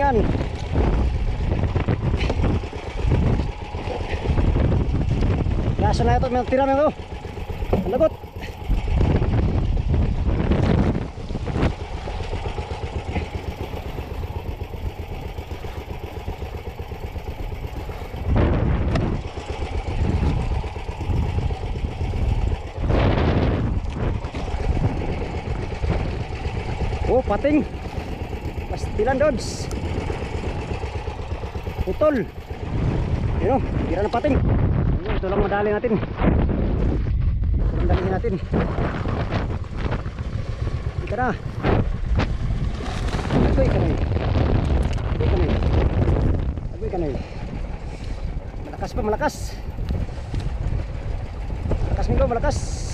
Ayan. Kaso na ito, may tira na ito. Ang lagot. Oh, pating. Pastilan dods. Putol. Yun o, tira ng pating. Ito lang madali natin. Ito lang dali natin. Ika na. Agoy ka na eh. Agoy ka na eh. Agoy ka na eh. Malakas pa, malakas. Malakas minggo, malakas.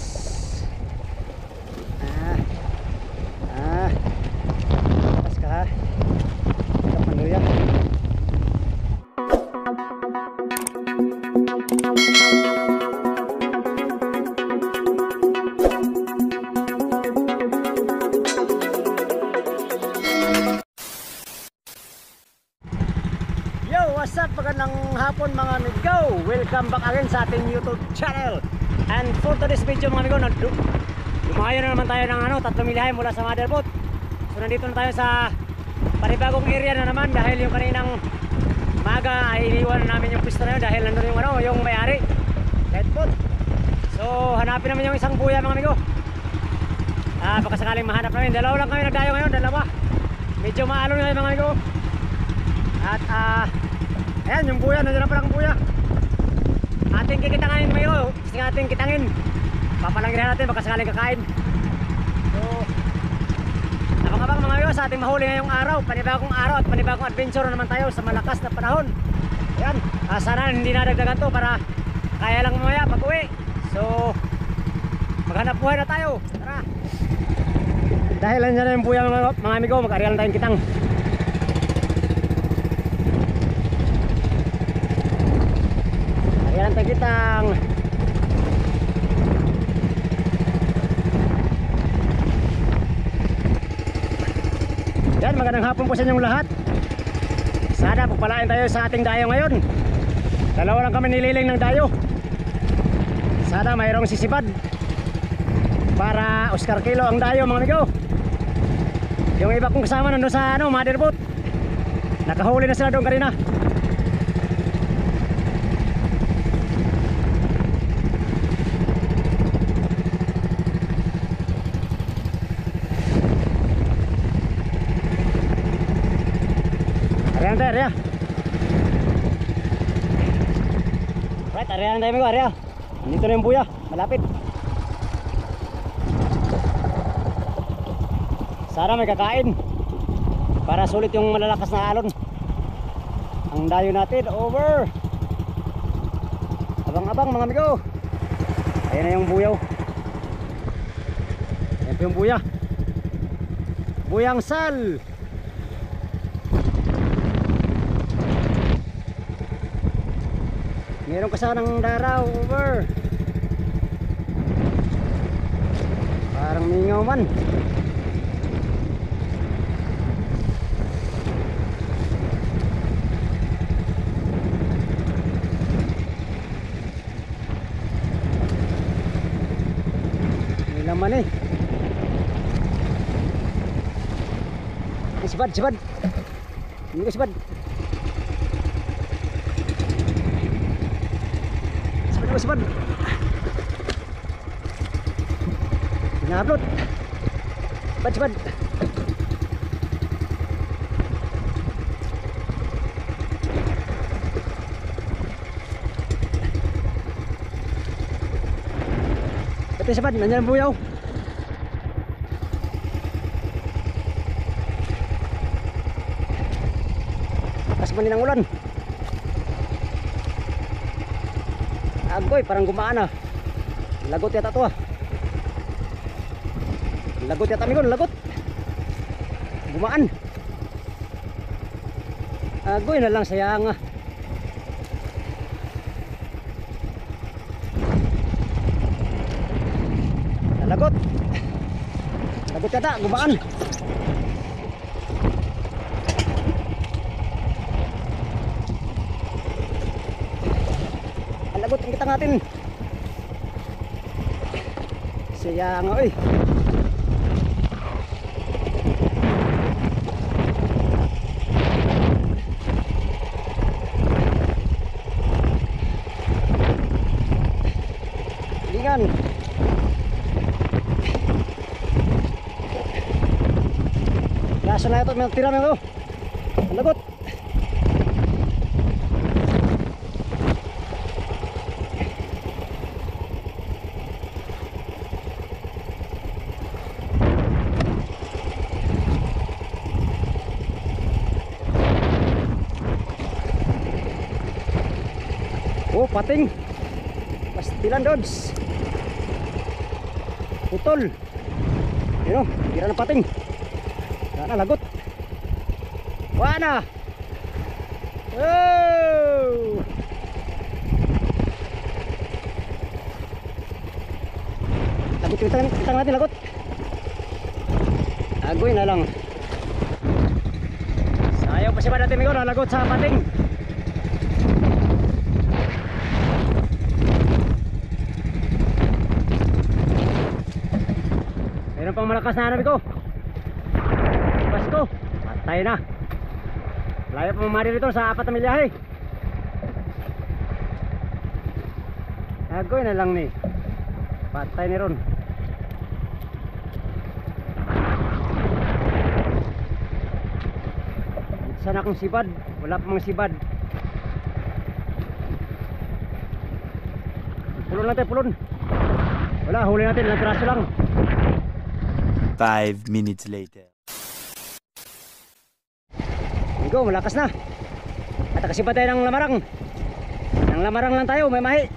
Malakas ka ha. Ito panuya. What's up? Magandang hapon mga amigo. Welcome back again sa ating YouTube channel. And for today's video mga amigo, lumayo na naman tayo ng 3 milihay mula sa Motherboat. So nandito na tayo sa panibagong area na naman dahil yung kaninang maga ay iniwan na namin yung pista na yun dahil nandun yung may-ari Headboat. So hanapin naman yung isang buya mga amigo. Baka sakaling mahanap namin. Dalawa lang kami nagdayo ngayon, dalawa. Medyo maalon ngayon mga amigo. At ayan yung buya, nandiyan na palang buya. Ating kikitangin mga amigo. Gusto nga ating kitangin. Papalanggihan natin baka sakaling kakain. So abang-abang mga amigo sa ating mahuli ngayong araw. Panibagong araw at panibagong adventure naman tayo sa malakas na panahon. Ayan, sana hindi nadagdagan to para kaya lang mamaya pag-uwi. So maghanap buhay na tayo. Tara. Dahil nandiyan na yung buya mga amigo, mag-arial na tayong kitang. Arial na tayong kitang. Yan, magandang hapon po sa inyong lahat. Sana pagpalain tayo sa ating dayo ngayon. Dalawa lang kami nililing ng dayo. Sana mayroong sisipad para Oscar Kilo ang dayo mga amigo. Yung iba kong kasama nandun sa Motherboat. Nakahuli na sila doon kanina. Ariyan tayo, Arya. Right, ariyan tayo amigo, Arya. Dito na yung buya, malapit. Sana may kakain para sulit yung malalakas na alon. Ang dayo natin, over. Abang-abang mga amigo. Ayan na yung buyaw. Ayan po yung buya. Buyang sal. Meron ka sanang daraw, over. Parang mingaw man. May laman eh. Sibad, sibad. Hindi ko sibad. Sibad. Pinablot. Sibad. Sibad, nandiyan ang buyaw. Lakas man din ang ulan. Agoy, parang gumaan ah. Lagot yata to ah. Lagot yata amigo, lagot. Gumaan. Agoy na lang, sayang ah. Lagot. Lagot yata, gumaan. lagot ang kita natin. Siya nga oy. Lingan. Nasa na ito, may tira mo ito. Ang lagot. Oh, pating. Pastilan dods. Putol. Yun o, tira ng pating. Wala na, lagot. Wala na. Oh! Lagot yung kitang natin, lagot. Agoy na lang. Sayaw pa si ba natin, amigo, nalagot sa pating. Meron pang malakas na hanap ko. Pasko. Patay na. Layo pa mamari rito sa 4 na milyahe. Agoy na lang ni. Patay ni ron. Sana akong sibad. Wala pa mga sibad. Pulon natin, pulon. Wala, huli natin. Ilang piraso lang. 5 minutes later. Go, malakas na. At nakasipa tayo ng lamarang. Ng lamarang lang tayo, may mahi.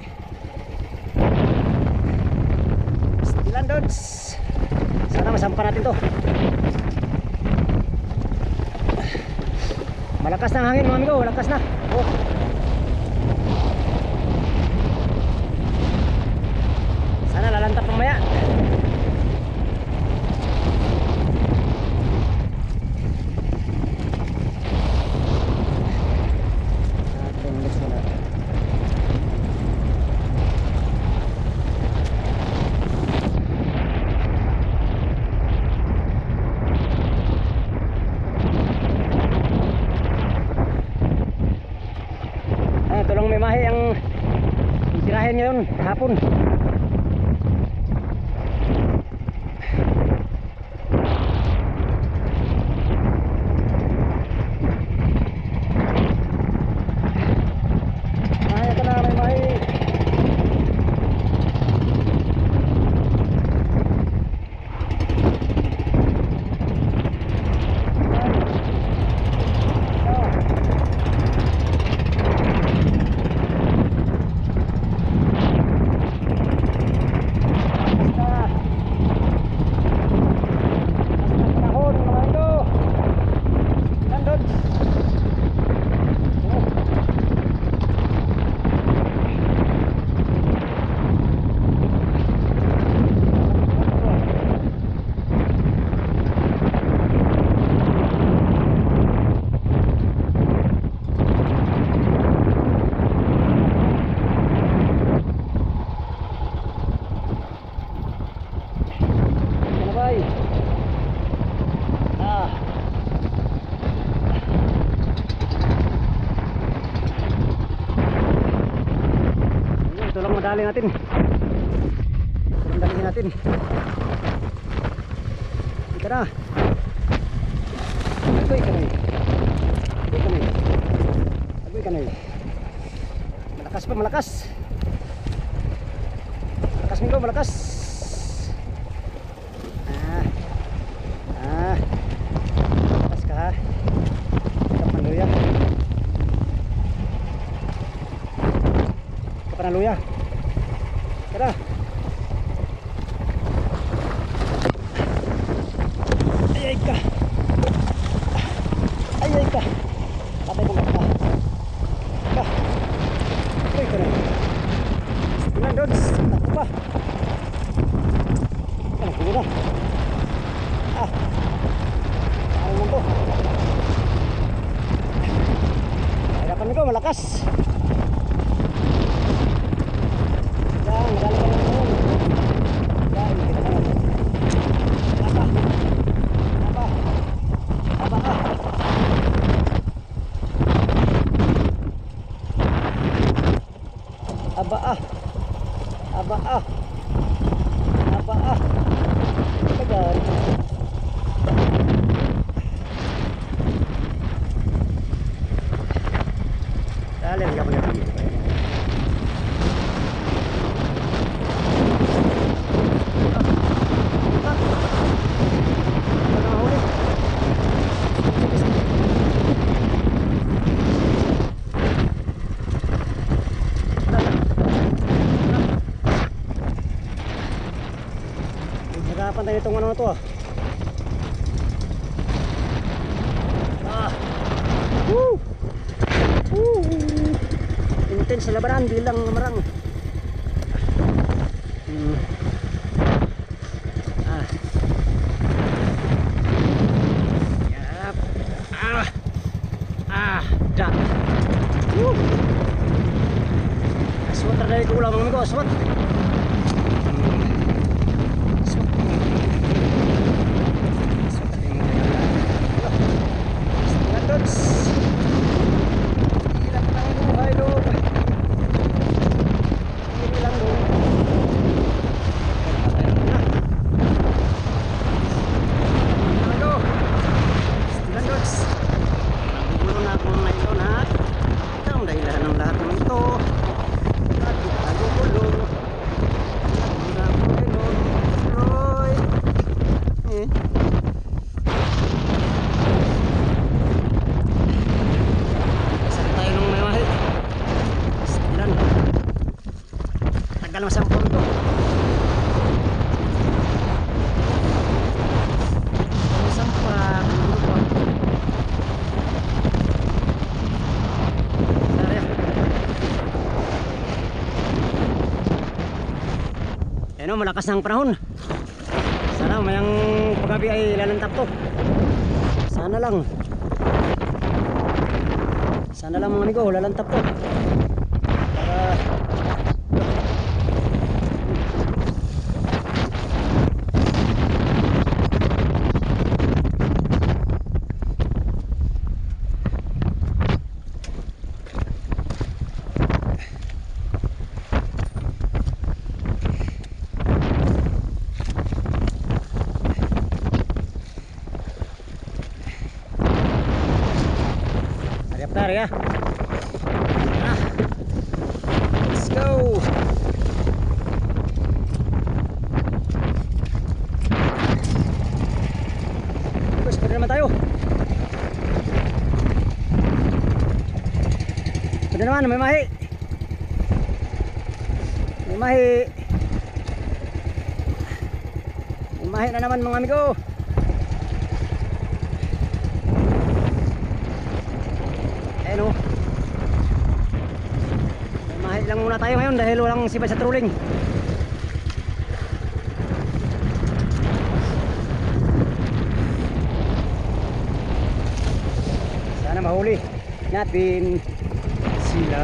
Stilan dods. Sana masampa natin to. Malakas na ang hangin mga amigo, malakas na. Oh. Sana lalantap mamaya. Tulong may mahi ang tirahin ngayon hapon. Mahi ka na, may mahi. Ito lang madali natin. Ito lang dalhin natin. Ika na. Agoy ka na eh. Agoy ka na eh. Agoy ka na eh. Malakas pa, malakas. Malakas minggo, malakas. Malakas ka ha. Kapanuya. Kapanuya. Tara. Ayay ka. Ayay ka. Patay mo ka. Ka. Agoy ka na eh. Tingnan doon. Takbo pa. Takbo na. Ano naman to? Hirapan nito, malakas. Nagkapan tayo itong ano na to ah. Woo! Woo! Intense sa labanan, bilang marang. Yap. Dah. Woo! Aswat dari kulang mga amigo, aswat. Tagal masang punto. Sampak lupa. Ano, malakas ng panahon. Sana mayang paggabi ay lalantap to. Sana lang. Sana lang mga amigo, lalantap to. Para ya. Let's go. Terus pwede naman tayo. Pwede naman, may mahi. May mahi. May mahi na naman mga amigo. Ano? Mahal lang muna tayo ngayon dahil walang sibay sa trolling. Sana mahuli natin sila.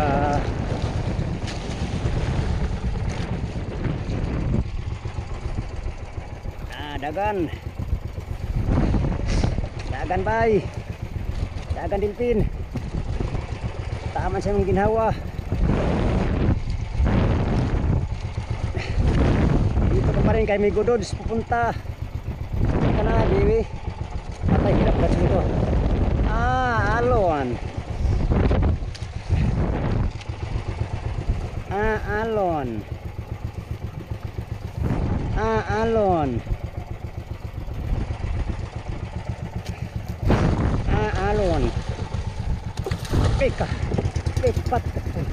Dagan. Dagan bay. Dagan dilpin. Tama siya ng ginhawa. Dito pa rin kay Migo Dods pupunta. Saka na, Dewi. Patay, hirap ka dito. Alon. Alon. Alon. Alon. Pika. Pat.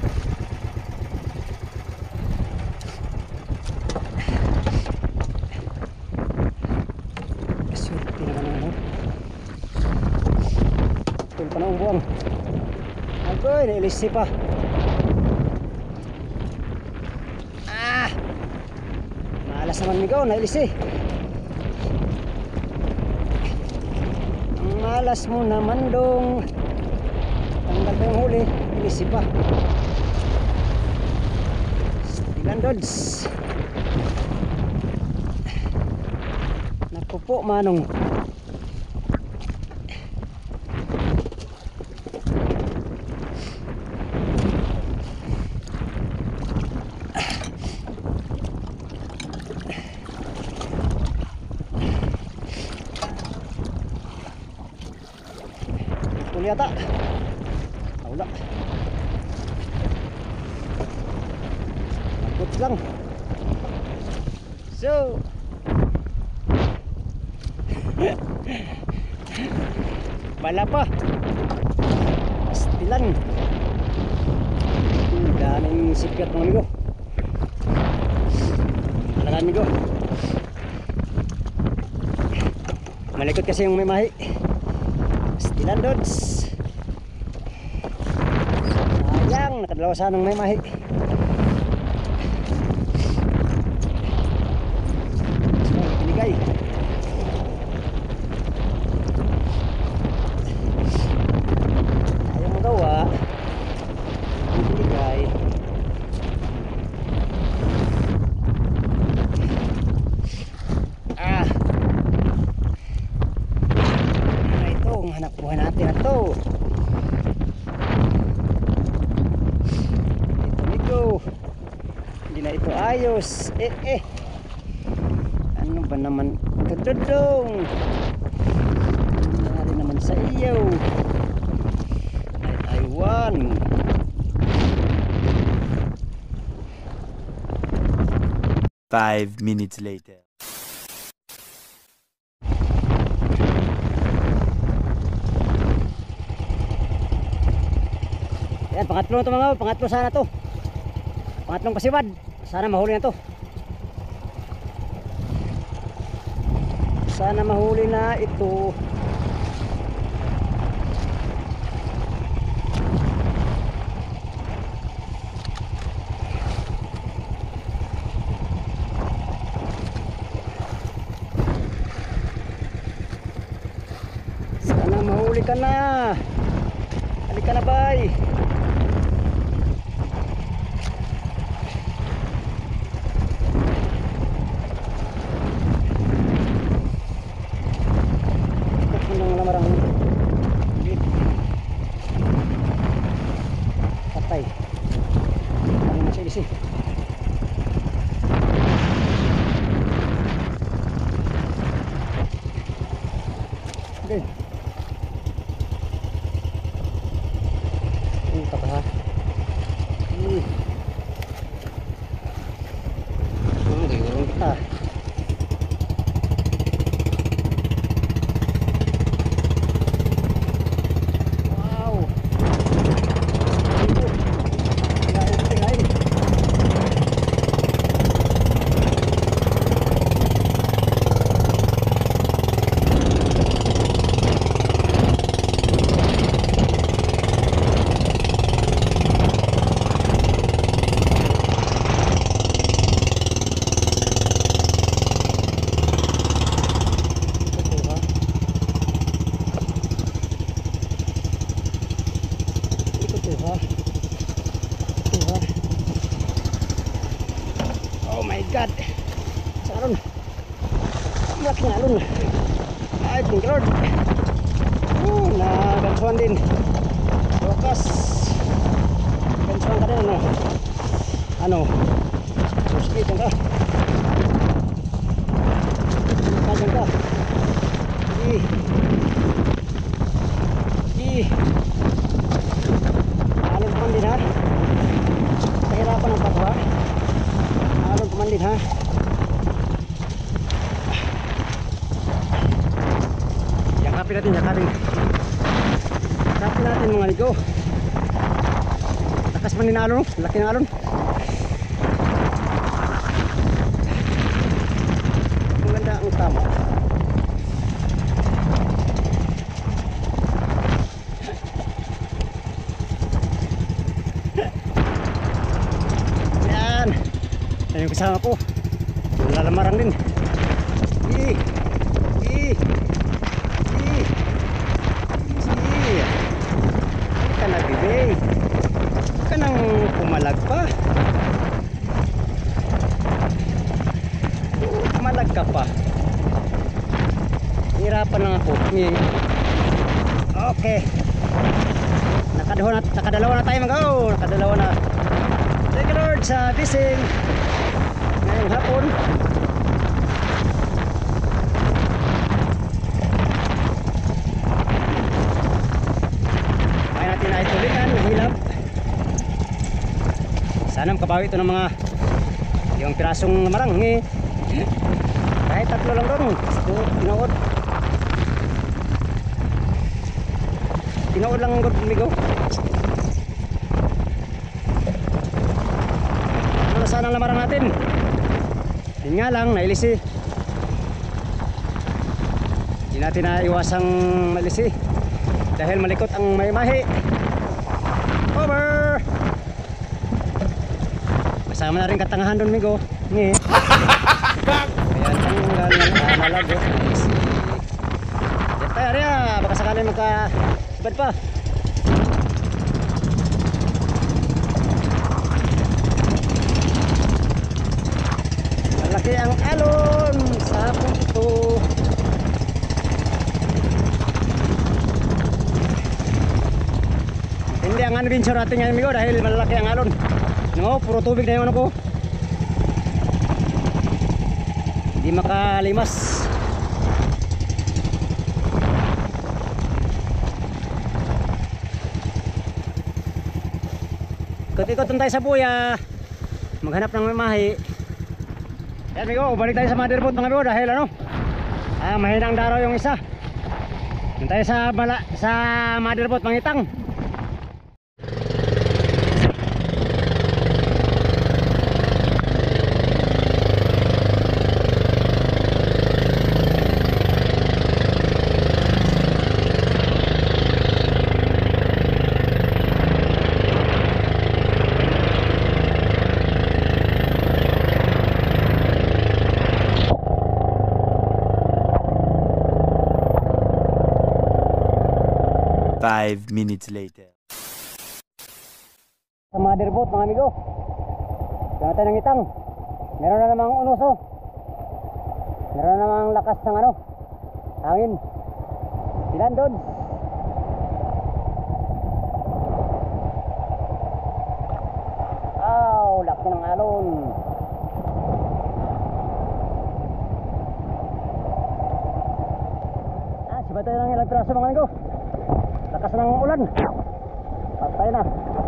Swerte naman ako. Tul pa na ang buwang. Agoy, nailisi pa. Malas naman migaw, nailisi. Ang malas mo naman dong. Tanggal pa yung huli. Ilisi pa. Stilan Dods. Naku po manong. Huli yata. Wala. Takot lang. So bala pa. Stilan. Daming sikat mga amigo. Talaga amigo. Malikot kasi yung may mahi. Stilan dods. Sayang, nakadalawa sana ng may mahi. Pinigay. Ayaw magawa. Pinigay. Hanap buhay natin na to. Ito nito. Hindi na ito ayos. Ano ba naman ito dodong? Nangyari naman sa iyo. Ay Taiwan. Five minutes later. Yan, pangatlo na to mga, pangatlo sana to. Pangatlong pasiwad. Sana mahuli na to. Sana mahuli na ito. Sana mahuli ka na. Halika na, bay. Patay. Ano masih isi? Okay. Ini apa ha? Ini. Di urung kita. Oh my god. Sarun. Malaki na alun. Ay, thank you Lord. Nagansuhan din. Wakas. Gansuhan ka din ano. Ano? Suskit ka. Kajang ka. Alun pa din ha. Pahirapan ang patwa. Alun pa din ha. Yakapin natin, yakapin. Yakapin natin mga ligo. Lakas man din na alun, laki ng alun. Maganda ang tama. Yan. Yan yung kasama ko. Lalamarang din. Ka na bibig. Ka nang pumalag pa. Pumalag ka pa. Hirapan lang ako. Okay. Nakadalawa na tayo mag-go. Nakadalawa na. Thank you Lord sa fishing ngayong hapon. Kaya natin na itulingan, nahilap. Sana makabawi ito ng mga yung pirasong marang. Kahit tatlo lang doon. Tinood lang ang ligaw. Ano sana ang lamarang natin? Yun nga lang, nailisi. Hindi natin na iwasang malisi dahil malikot ang may mahi. Over! Kasama na rin katangahan doon, Migo. Ayan tanggal ng malago. Yan tayo rin, baka sakali magkasibad pa. Malaki ang alon sa hapon ito. Hindi ang adventure natin ngayon, Migo, dahil malaki ang alon. No, puro tubig na yung ano ko. Hindi makalimas. Ikot-ikot tayo sa buya. Maghanap ng mahi. Yan, Migo, balik tayo sa motherboard mga Migo dahil ano, mahinang daraw yung isa. Doon tayo sa motherboard mangitang. Five minutes later. Sa motherboard mga amigo, gano'n tayo ng itang. Meron na namang unos, oh. Meron na namang lakas ng ano, hangin. Ilan doon? Laki ng alon. Sibat tayo ng ilang piraso mga amigo. Lakas ng ulan. Patay na.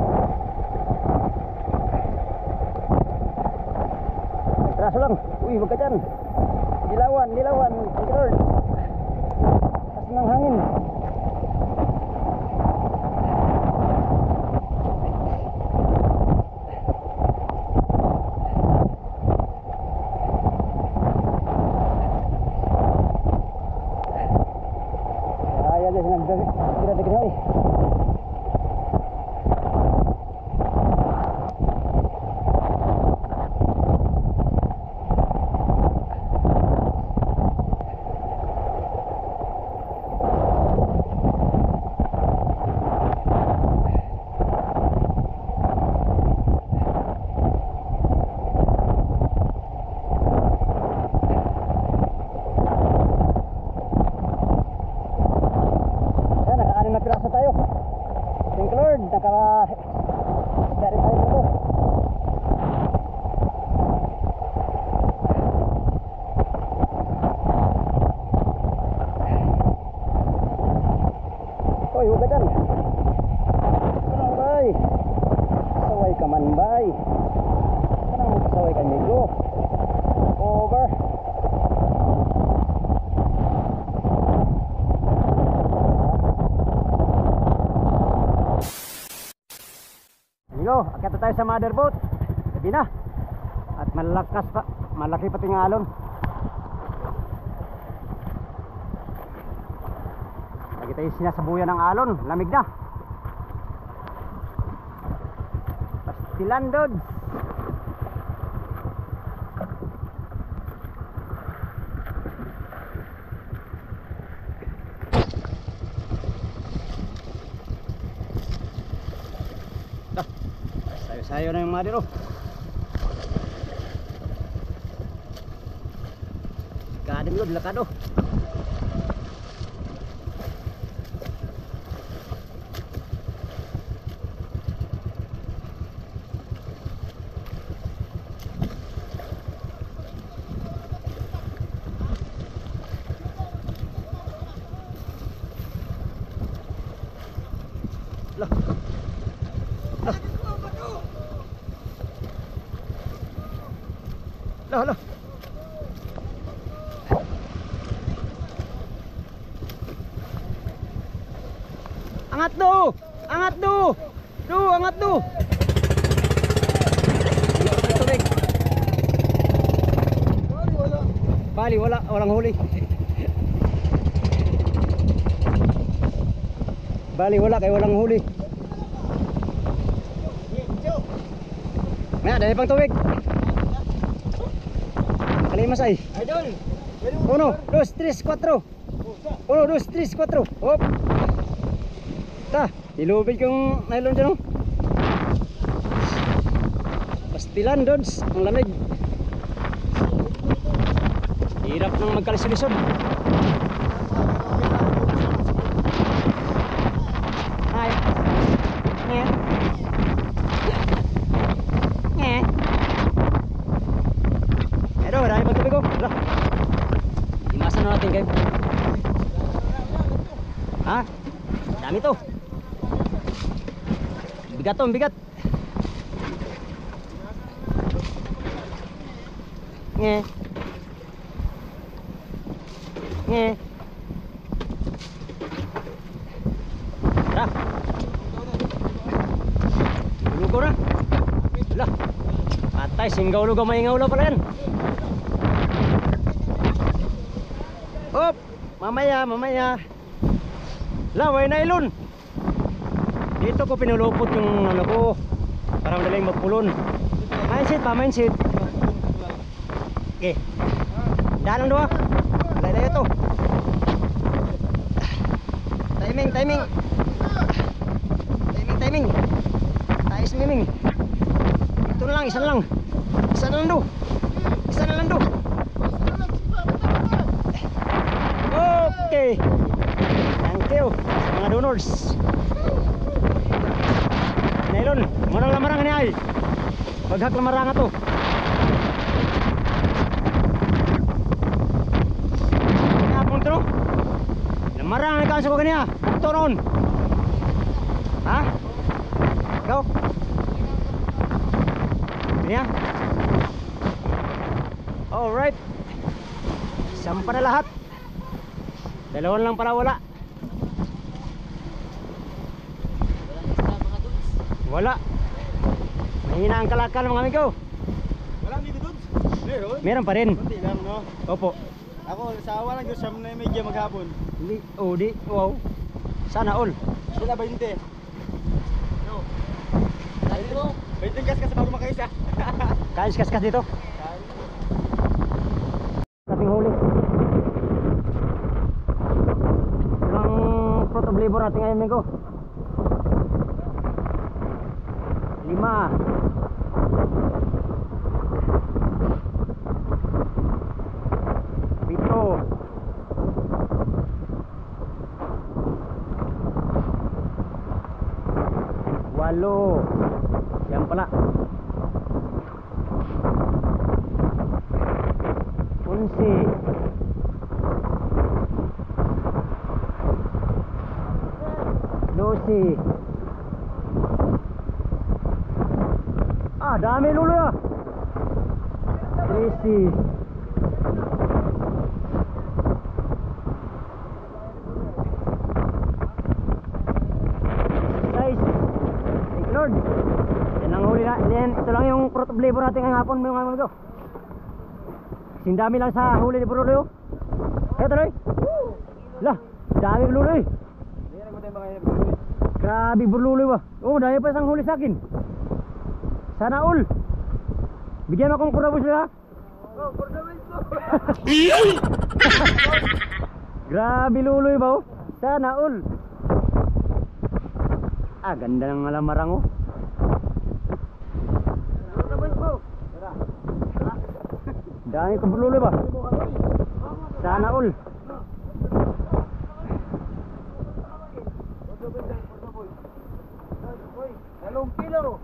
Traso lang. Uy, wag ka dyan. Dilawan. Control. Lakas ng hangin. Akyat tayo sa motherboard. Gabi na. At malaki pati ng alon. Lagi tayo sinasabuyan ng alon. Lamig na. Pastilan doon. Sayo na yung madero. Kadang yun, lakado. Hala. Angat do! Angat do! Angat do! Tubig. Bali, walang huli. Bali wala kay walang huli. Maya, dahil pang tubig. Kalimas ay. Idol. 1, 2, 3, 4. 1, 2, 3, 4. Hop. Ta, ilubid kong nylon dyan, oh. Pastilan, Dodds. Ang lamig. Hirap nang magkalisod-lisod. Ay. Nge. Nge. Edo, marami pang tubig, oh. Wala. Imasan na natin kayo. Ha? Dami to. Bigat to, bigat. Nge. Nge. Tara. Lugaw na. Wala. Patay, singgaw-lugaw, maingawlaw pala yan. Hop. Mamaya, mamaya. Laway nylon. Dito ko pinulupot yung ano ko para madaling magpulon. Mindset pa, mindset. Okay. Dalang dua. Layo to. Timing, timing. Timing, timing. Tayo swimming. Ito na lang, isa na lang. Isa na lang do. Isa na lang do. Okay. Thank you sa mga donors. Nylon, manang lamarang ni ay. Paghak lamarang ato. Kapong to. Lamarang ni kanso ko kaniya. Ito noon. Ha? Go. Kaniya. Alright. Sampa na lahat. Dalawan lang para wala. Wala. Mahina ang kalakal mga amigo. Wala dito doon. Meron. Meron pa rin. Kunti lang, no? Opo. Ako sa awa lang siyam na medya maghapon. Hindi. Oh, di. Wow. Sana all. Sila 20. No. Dito. 20 kas bago makaisa. Kain kas dito. Taping huli. Ilang fruit of labor natin ngayon amigo. 5. 8. Yan pala. 11. 12. Ah, dami lulo ya. 13. 16. Thank you Lord. Yan ang huli na. Yan, ito lang yung fruit of labor natin ngayong hapon mga amigo. Sindami lang sa huli ni Bruno yun. Kaya tuloy. Lah, dami lulo eh. Grabe burluloy ba. Oh, dahil pa isang huli sa akin. Sana all. Bigyan akong kurabos na. Oh, kurabos ko. Grabe luloy ba oh. Sana all. Ah, ganda ng malamarang oh. Kurabos ko. Dahil ka burluloy ba. Sana all. Dalawang kilo.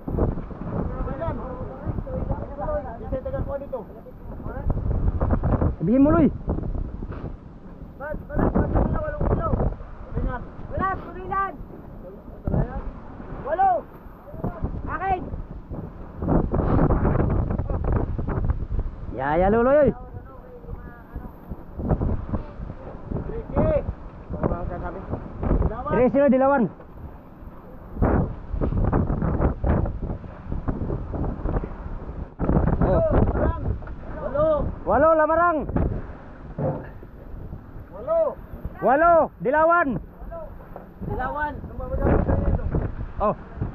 Sabihin mo Loy. Wala, kurilan. 8. Akin. Yaya luloy. Tres sila dilawan. Walo lamarang. 8. 8 dilawan. Dilawan. Oh.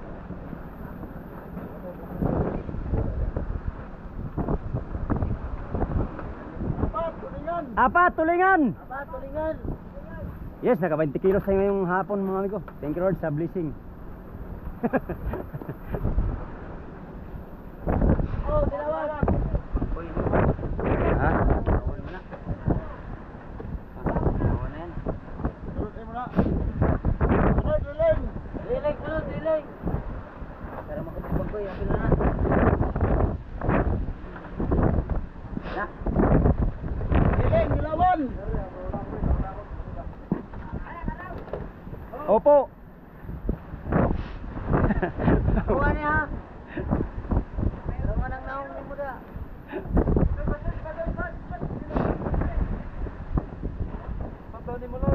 Apat, tulingan. Yes, naka 20 kilos tayo ngayong hapon mga amigo. Thank you Lord sa blessing. Oh, dilawan. Ha? Diling. Para makapagpag ko, yapin na. Na. Diling, dilawan. Opo. Kuha niya ha. Pero manang naong ni mo da. Pagdaw ni mo